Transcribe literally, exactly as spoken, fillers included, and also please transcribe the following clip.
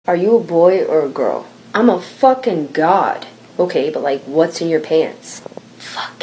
Are you a boy or a girl? I'm a fucking god. Okay, but like, what's in your pants? Fuck.